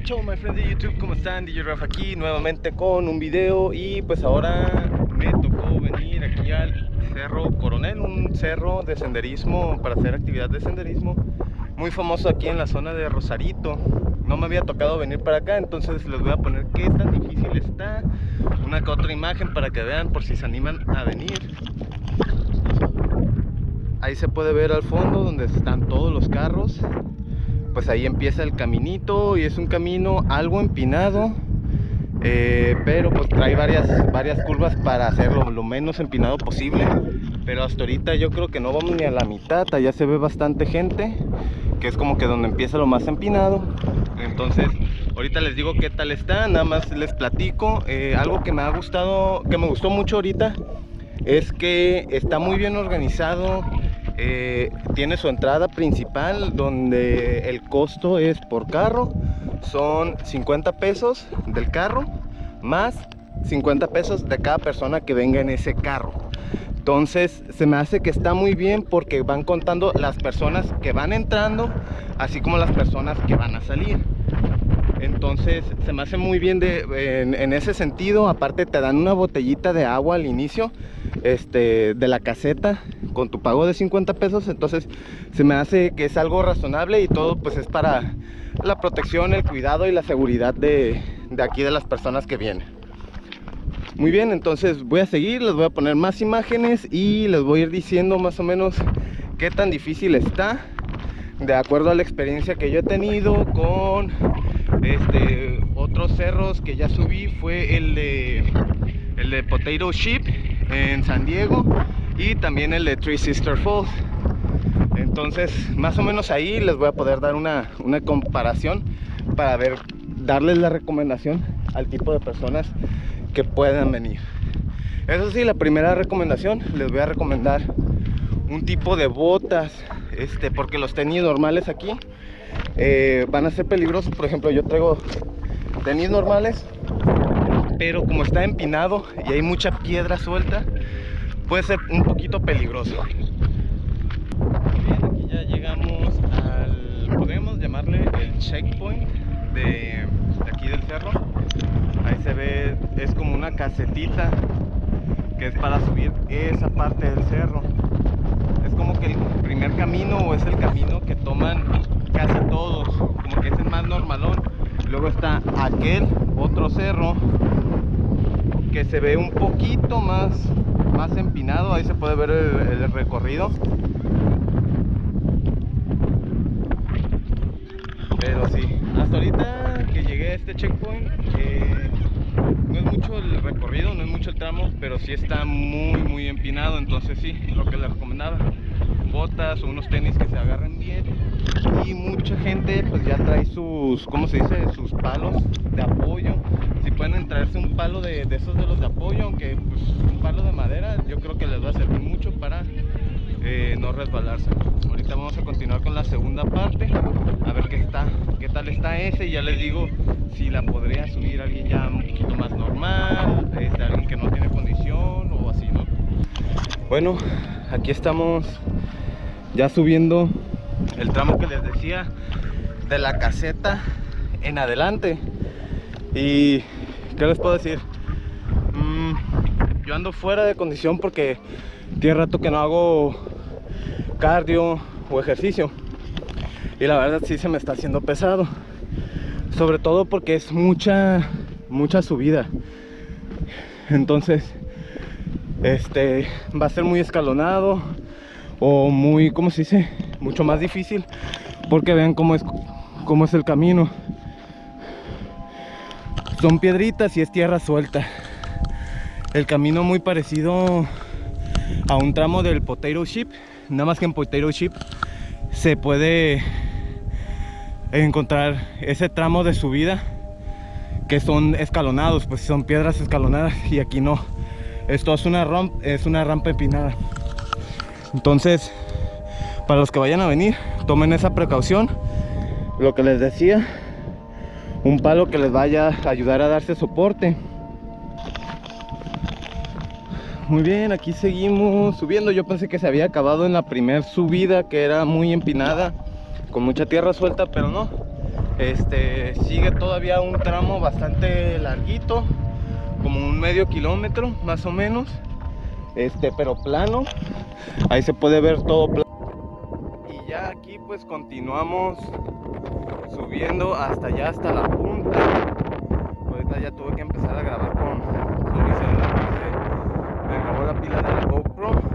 Ciao my friends de YouTube, ¿cómo están? DJ Raf aquí nuevamente con un video. Y pues ahora me tocó venir aquí al Cerro Coronel, un cerro de senderismo para hacer actividad de senderismo muy famoso aquí en la zona de Rosarito. No me había tocado venir para acá, entonces les voy a poner qué tan difícil está, una que otra imagen para que vean por si se animan a venir. Ahí se puede ver al fondo donde están todos los carros. Pues ahí empieza el caminito y es un camino algo empinado, pero pues trae varias curvas para hacerlo lo menos empinado posible. Pero hasta ahorita yo creo que no vamos ni a la mitad. Allá se ve bastante gente, que es como que donde empieza lo más empinado. Entonces ahorita les digo qué tal está, nada más les platico. Algo que me ha gustado, que me gustó mucho ahorita, es que está muy bien organizado. Tiene su entrada principal donde el costo es por carro, son 50 pesos del carro más 50 pesos de cada persona que venga en ese carro. Entonces se me hace que está muy bien porque van contando las personas que van entrando así como las personas que van a salir. Entonces se me hace muy bien en ese sentido. Aparte te dan una botellita de agua al inicio de la caseta con tu pago de 50 pesos. Entonces se me hace que es algo razonable y todo pues es para la protección, el cuidado y la seguridad de aquí de las personas que vienen. Muy bien, entonces voy a seguir, les voy a poner más imágenes y les voy a ir diciendo más o menos qué tan difícil está, de acuerdo a la experiencia que yo he tenido con otros cerros que ya subí. Fue el de Potato Chip en San Diego y también el de Three Sisters Falls. Entonces más o menos ahí les voy a poder dar una comparación para darles la recomendación al tipo de personas que puedan venir. Eso sí, la primera recomendación, les voy a recomendar un tipo de botas, porque los tenis normales aquí van a ser peligrosos. Por ejemplo, yo traigo tenis normales, pero como está empinado y hay mucha piedra suelta, puede ser un poquito peligroso. Bien, aquí ya llegamos podríamos llamarle el checkpoint de aquí del cerro. Ahí se ve, es como una casetita que es para subir esa parte del cerro. Es como que el primer camino, o es el camino que toman casi todos, como que es el más normalón. Luego está aquel otro cerro que se ve un poquito más empinado. Ahí se puede ver el recorrido. Pero sí, hasta ahorita que llegué a este checkpoint, no es mucho el recorrido, no es mucho el tramo, pero sí está muy empinado. Entonces sí, lo que les recomendaba, botas o unos tenis que se agarren bien. Y mucha gente pues ya trae sus, ¿cómo se dice?, sus palos de apoyo. Si pueden traerse un palo de esos de los de apoyo, aunque pues un palo de madera, yo creo que les va a servir mucho para no resbalarse. Ahorita vamos a continuar con la segunda parte, a ver qué tal está ese, y ya les digo si la podría subir alguien ya un poquito más normal, alguien que no tiene condición o así, ¿no? Bueno, aquí estamos ya subiendo el tramo que les decía, de la caseta en adelante. Y ¿qué les puedo decir? Yo ando fuera de condición porque tiene rato que no hago cardio o ejercicio, y la verdad sí se me está haciendo pesado, sobre todo porque es mucha subida. Entonces va a ser muy escalonado o muy, ¿cómo se dice?, mucho más difícil, porque vean cómo es el camino. Son piedritas y es tierra suelta. El camino muy parecido a un tramo del Potato Chip, nada más que en Potato Chip se puede encontrar ese tramo de subida que son escalonados, pues son piedras escalonadas, y aquí no, esto es una rampa empinada. Entonces para los que vayan a venir, tomen esa precaución. Lo que les decía, un palo que les vaya a ayudar a darse soporte. Muy bien, aquí seguimos subiendo. Yo pensé que se había acabado en la primera subida, que era muy empinada con mucha tierra suelta, pero no. Sigue todavía un tramo bastante larguito, como un medio kilómetro más o menos, pero plano. Ahí se puede ver todo plano. Y ya aquí pues continuamos subiendo hasta allá, hasta la punta. Ahorita ya tuve que empezar a grabar con mi celular porque se me acabó la pila de la GoPro.